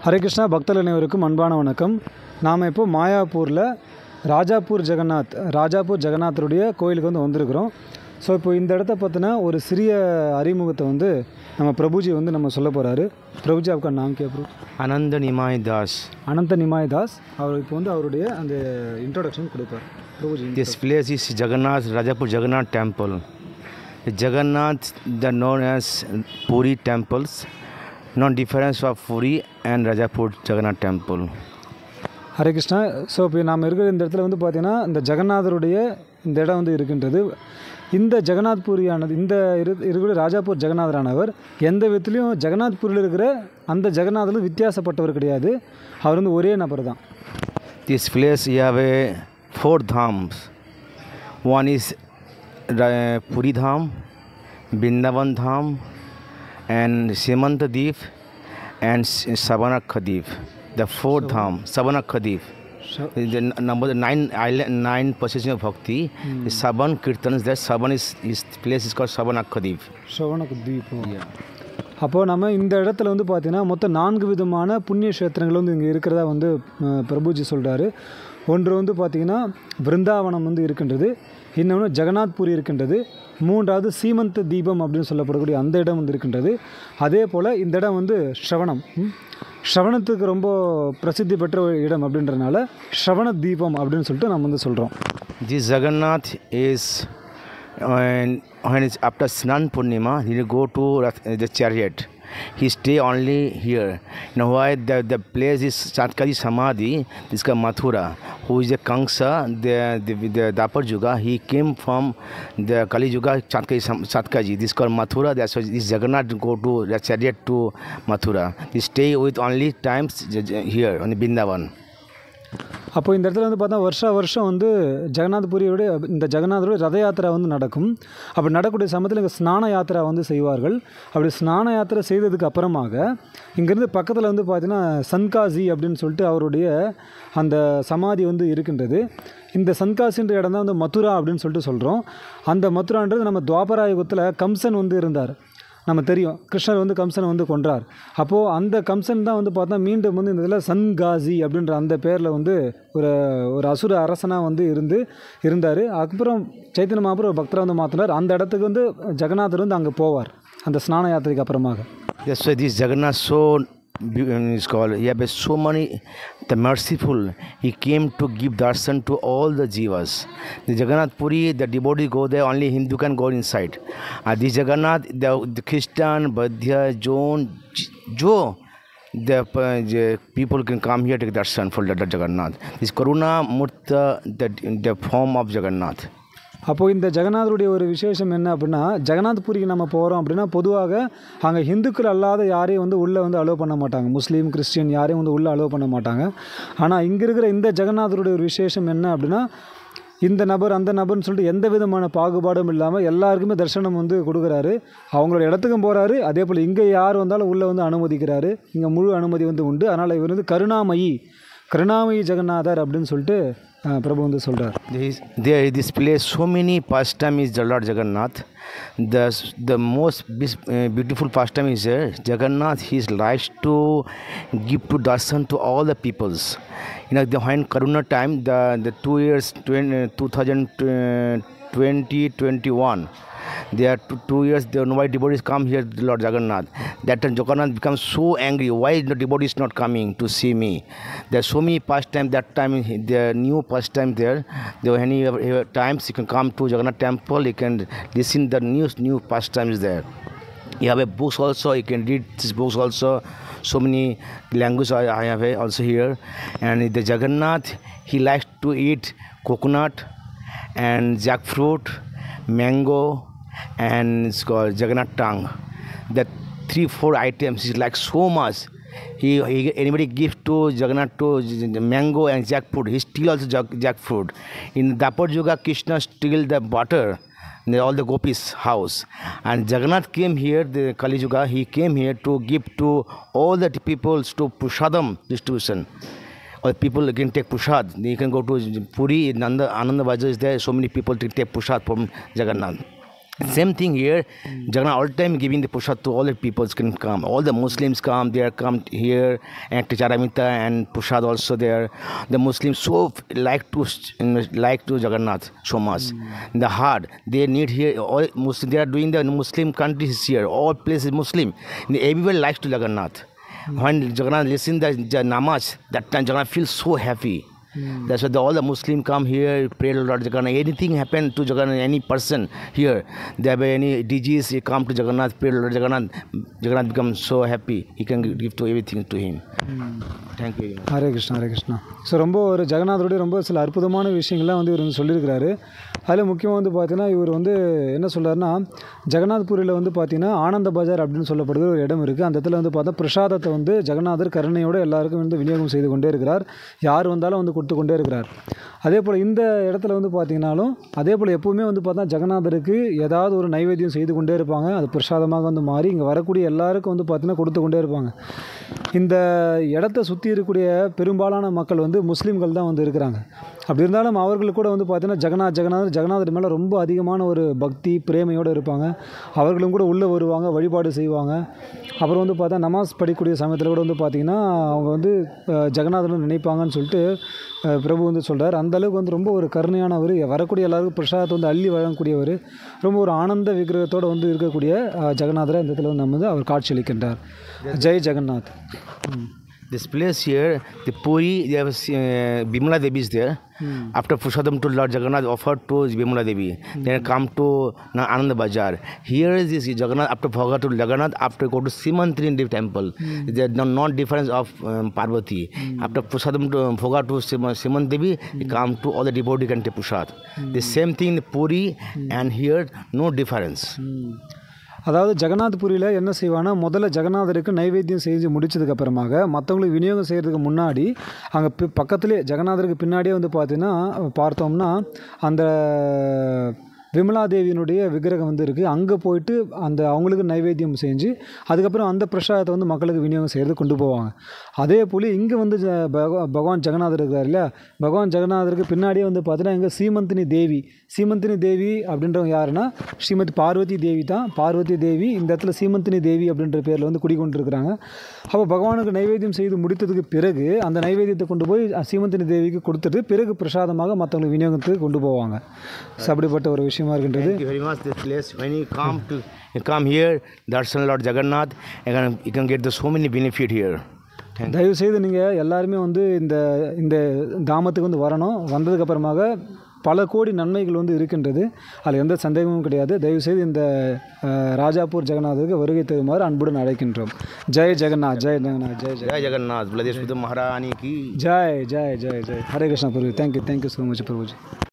ஹரே கிருஷ்ணா பக்தர்கள் அனைவருக்கும் அன்பான வணக்கம். நாம் இப்போ மாயாப்பூரில் ராஜாப்பூர் ஜெகநாதருடைய கோயிலுக்கு வந்திருக்கிறோம். ஸோ இப்போ இந்த இடத்த பற்றின ஒரு சிறிய அறிமுகத்தை நம்ம பிரபுஜி நம்ம சொல்ல போகிறாரு. பிரபுஜி आपका नाम क्या प्रभु? अनंत निमाय दास. அவர் இப்போ அவருடைய அந்த இன்ட்ரோடக்ஷன் கொடுப்பார். Prabhuji, This place is Jagannath, Rajapur Jagannath temple. Jagannath, the known as Puri temples, no difference of Puri and Rajapur Jagannath temple. Hare Krishna. So இப்போ நாம் இருக்கிற இந்த இடத்துல பார்த்தீங்கன்னா இந்த ஜெகநாதருடைய இந்த இடம் இருக்கின்றது. இந்த ஜெகநாத்பூரியானது இருக்கிற ராஜாப்பூர் ஜெகநாதரானவர் எந்த விதத்துலையும் ஜெகநாத்பூரில் இருக்கிற அந்த ஜெகநாதில் வித்தியாசப்பட்டவர் கிடையாது. அவர் ஒரே நபர் தான். This place you have 4 dhams. One is Puri Dham, Vrindavan Dham, and Simantadip and Sabanakadip. The 4 dham, Sabanakadip. The number 9 possession of bhakti. The Saban Kirtan is there. Saban is place is called Sabanakadip. Sabanakadip. அப்போது நம்ம இந்த இடத்துல பார்த்தீங்கன்னா மொத்தம் 4 விதமான புண்ணிய கஷேத்திரங்கள் இங்கே இருக்கிறதா பிரபுஜி சொல்கிறாரு. ஒன்று பார்த்திங்கன்னா விருந்தாவனம் இருக்கின்றது, இன்னொன்று ஜெகநாத்பூரி இருக்கின்றது, மூன்றாவது சீமந்த தீபம் அப்படின்னு சொல்லப்படக்கூடிய அந்த இடம் இருக்கின்றது. அதே போல் இந்த இடம் ஸ்ரவணத்துக்கு ரொம்ப பிரசித்தி பெற்ற ஒரு இடம் அப்படின்றனால ஸ்ரவண தீபம் அப்படின்னு சொல்லிட்டு நம்ம சொல்கிறோம். This Jagannath is when it's after Snan Purnima, he will go to the chariot. He stay only here. Now why the place is Satkari Samadhi, this is Mathura, who is a Kamsa, the Dapar Yuga. He came from the Kali Yuga, Satkaji. This is called Mathura. That's why this Jagannath go to the chariot to Mathura. He stay with only times here on the Vrindavan. அப்போ இந்த இடத்துல பார்த்தா வருஷம் ஜெகநாத்புரியோடைய இந்த ஜெகநாதருடைய ரத யாத்திரை நடக்கும். அப்படி நடக்கக்கூடிய சமயத்தில் இங்கே ஸ்நான யாத்திரை செய்வார்கள். அப்படி ஸ்நான யாத்திரை செய்ததுக்கு அப்புறமாக இங்கேருந்து பக்கத்தில் பார்த்தீங்கன்னா சன்காசி அப்படின்னு சொல்லிட்டு அவருடைய அந்த சமாதி இருக்கின்றது. இந்த சன்காசின்ற இடம் தான் மதுரா அப்படின்னு சொல்லிட்டு சொல்கிறோம். அந்த மதுரான்றது நம்ம துவாபர யுகத்தில் கம்சன் இருந்தார். நம்ம தெரியும், கிருஷ்ணர் கம்சனை கொன்றார். அப்போது அந்த கம்சன் தான் பார்த்தா மீண்டும் இந்த இதில் சன்காசி அப்படின்ற அந்த பேரில் ஒரு அசுர அரசனாக இருந்தார். அதுக்கப்புறம் சைத்தன்ய மகாபிரபு ஒரு பக்தரை மாற்றினார். அந்த இடத்துக்கு ஜெகநாதர் அங்கே போவார் அந்த ஸ்நான யாத்திரைக்கு அப்புறமாக. That's why this Jagannath so is called. He has so many, the merciful. He came to give darshan to all the jivas. The Jagannath Puri, the devotees go there, only Hindu can go inside. This Jagannath, the Christian, Badhya, Jain, the people can come here to take darshan for the Jagannath. This Karuna Murta, the form of Jagannath. அப்போது இந்த ஜெகநாதருடைய ஒரு விசேஷம் என்ன அப்படின்னா, ஜெகநாத்புரிக்கு நம்ம போகிறோம் அப்படின்னா பொதுவாக அங்கே ஹிந்துக்கள் அல்லாத யாரையும் உள்ளே அலோவ் பண்ண மாட்டாங்க. முஸ்லீம், கிறிஸ்டியன் யாரையும் உள்ளே அலோவ் பண்ண மாட்டாங்க. ஆனால் இங்கே இருக்கிற இந்த ஜெகநாதருடைய ஒரு விசேஷம் என்ன அப்படின்னா, இந்த நபர் அந்த நபர்னு சொல்லிட்டு எந்த விதமான பாகுபாடும் இல்லாமல் எல்லாருக்குமே தரிசனம் கொடுக்குறாரு. அவங்களோட இடத்துக்கும் போகிறாரு. அதே போல் இங்கே யார் வந்தாலும் உள்ளே அனுமதிக்கிறாரு. இங்கே முழு அனுமதி உண்டு. அதனால் இவர் கருணாமயி ஜெகநாதர் அப்படின்னு சொல்லிட்டு பிரபு சொல்கிறார். There this place so many pastime is the Lord Jagannath. The most beautiful pastime is there. Jagannath, he likes to give to darshan to all the peoples. When Karuna time, the 2 years 2021. There are 2 years, nobody devotees come here to Lord Jagannath. That time Jagannath becomes so angry. Why the devotees not coming to see me? There are so many pastime. That time the new pastime there. There any times you can come to Jagannath temple. You can listen the new pastimes there. You have a books also. You can read these books also. So many languages I have also here. And the Jagannath, he likes to eat coconut and jackfruit, mango, and it's called Jagannath tongue. That 3-4 items is like so much. Anybody gives to Jagannath to mango and jackfruit, he steal also jackfruit. In Dapar Yuga, Krishna steal the butter in all the gopis house, and Jagannath came here, the Kali Yuga, he came here to give to all the people to Pushadam distribution. Or people can take Pushad. They can go to Puri, Ananda Bajar is there. So many people to take Pushad from Jagannath. Same thing here. Jagannath all time giving the prasad to all the people can come. All the Muslims come. They are come here and to Charamita and prasad also there. The Muslims so like to Jagannath so much. In the heart they need here. All Muslim they are doing the Muslim countries here. All places Muslim. Everyone likes to Jagannath. When Jagannath listen the namaz, that time Jagannath feels so happy. That's why all the Muslim come here, pray to Lord Jagannath. Anything happen to Jagannath, any person here, there have any disease, he come to Jagannath, pray to Lord Jagannath. Jagannath becomes so happy, he can give to everything to him. Thank you. Hare Krishna Hare Krishna. So ரொம்ப ஒரு ஜெகநாதருடைய ரொம்ப சில அற்புதமான விஷயங்கள்லாம் வந்து இவர் வந்து சொல்லியிருக்கிறாரு. அதில் முக்கியமாக வந்து பார்த்தீங்கன்னா இவர் வந்து என்ன சொல்கிறாருன்னா, ஜெகநாத்பூரில் வந்து பார்த்தீங்கன்னா ஆனந்த பஜார் அப்படின்னு சொல்லப்படுகிற ஒரு இடம் இருக்குது. அந்த இடத்துல வந்து பார்த்தா பிரசாதத்தை வந்து ஜெகநாதர் கருணையோடு எல்லாருக்கும் வந்து விநியோகம் செய்து கொண்டே இருக்கிறார். யார் வந்தாலும் வந்து கொடுத்து கொண்டே இருக்கிறார். அதே போல் இந்த இடத்துல வந்து பார்த்தீங்கன்னாலும் அதே போல் எப்போவுமே வந்து பார்த்தா ஜெகநாதருக்கு ஏதாவது ஒரு நைவேத்தியம் செய்து கொண்டே இருப்பாங்க. அது பிரசாதமாக வந்து மாறி இங்கே வரக்கூடிய எல்லாருக்கும் வந்து பார்த்தீங்கன்னா கொடுத்து கொண்டே இருப்பாங்க. இந்த இடத்த சுற்றி இருக்கக்கூடிய பெரும்பாலான மக்கள் வந்து முஸ்லீம்கள் தான் வந்து இருக்கிறாங்க. அப்படி இருந்தாலும் அவர்களுக்கு கூட வந்து பார்த்தீங்கன்னா ஜெகநாதர் மேலே ரொம்ப அதிகமான ஒரு பக்தி பிரேமையோடு இருப்பாங்க. அவர்களும் கூட உள்ளே வருவாங்க, வழிபாடு செய்வாங்க. அப்புறம் வந்து பார்த்தா நமாஸ் படிக்கக்கூடிய சமயத்தில் கூட வந்து பார்த்திங்கன்னா அவங்க வந்து ஜெகநாதர்னு நினைப்பாங்கன்னு சொல்லிட்டு பிரபு வந்து சொல்கிறார். அந்தளவுக்கு வந்து ரொம்ப ஒரு கருணையானவர், வரக்கூடிய எல்லாருக்கும் பிரசாதத்தை வந்து அள்ளி வழங்கக்கூடியவர், ரொம்ப ஒரு ஆனந்த விக்கிரகத்தோடு வந்து இருக்கக்கூடிய ஜெகநாதரை இந்த இடத்துல வந்து நம்ம வந்து அவர் காட்சியளிக்கின்றார். Jai Jagannath. This place here, the Puri, there was Bimala Devi is there. After Prasadam to Lord Jagannath offered to Bimala Devi, then come to Anand Bazaar. Here is this Jagannath, after Bhoga to Jagannath, after go to Simantri Devi temple. There is no difference of Parvati. After Prasadam to Bhoga to Simant Devi, they come to all the devotees can take Prasad. The same thing in Puri and here, no difference. அதாவது ஜெகநாத்புரியில் என்ன செய்வானா, முதல்ல ஜெகநாதருக்கு நைவேத்தியம் செஞ்சு முடிச்சதுக்கப்புறமாக மற்றவங்களுக்கு விநியோகம் செய்கிறதுக்கு முன்னாடி அங்கே பக்கத்துலேயே ஜெகநாதருக்கு பின்னாடியே வந்து பார்த்தோம்னா அந்த விமலாதேவியினுடைய விக்கிரகம் வந்து இருக்குது. அங்கே போயிட்டு அந்த அவங்களுக்கு நைவேத்தியம் செஞ்சு அதுக்கப்புறம் அந்த பிரசாதத்தை வந்து மக்களுக்கு விநியோகம் செய்கிறது கொண்டு போவாங்க. அதே போல் இங்கே வந்து பகவான் ஜெகநாதர் இருக்கிறார் இல்லையா, பகவான் ஜெகநாதருக்கு பின்னாடியே வந்து பார்த்தீங்கன்னா இங்கே சீமந்தினி தேவி அப்படின்றவங்க யாருன்னா ஸ்ரீமதி பார்வதி தேவி தான். பார்வதி தேவி இந்த இடத்துல சீமந்தினி தேவி அப்படின்ற பேரில் வந்து குடிக்கொண்டிருக்கிறாங்க. அப்போ பகவானுக்கு நைவேத்தியம் செய்து முடித்ததுக்கு பிறகு அந்த நைவேத்தியத்தை கொண்டு போய் சீமந்தினி தேவிக்கு கொடுத்துட்டு பிறகு பிரசாதமாக மற்றவங்களுக்கு விநியோகத்துக்கு கொண்டு போவாங்க. அப்படிப்பட்ட ஒரு விஷயம். Thank you very much. This place, when you come here, darshan Lord Jagannath, you can get so many benefit here. தயவு செய்து நீங்கள் எல்லாருமே வந்து இந்த தாமத்துக்கு வந்து வரணும். வந்ததுக்கப்புறமாக பல கோடி நன்மைகள் வந்து இருக்கின்றது, அதில் எந்த சந்தேகமும் கிடையாது. தயவுசெய்து இந்த ராஜாப்பூர் ஜெகநாதருக்கு வருகை தருமாறு அன்புடன் அழைக்கின்றோம். ஜெய் ஜெகநாத், ஜெய் ஜெகநாத், ஜெய் ஜெகநாத். மகாராணி கி ஜெய் ஜெய் ஜெய் ஜெய். Hare Krishna Prabhu. Thank you so much Prabhuji.